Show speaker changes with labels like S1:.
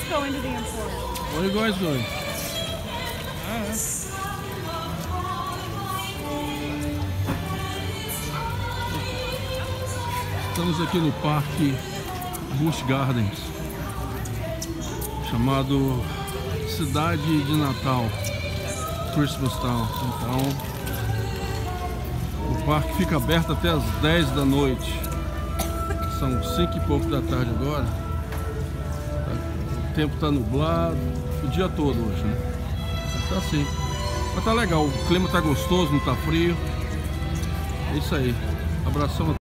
S1: go into the Emporium.
S2: Where are you guys going? Estamos aqui no Parque Busch Gardens, chamado Cidade de Natal, Christmas Town. Então, o parque fica aberto até as 10 da noite. São 5 e pouco da tarde agora. O tempo tá nublado, o dia todo hoje, né? Tá assim. Mas tá legal, o clima tá gostoso, não tá frio. É isso aí. Abração.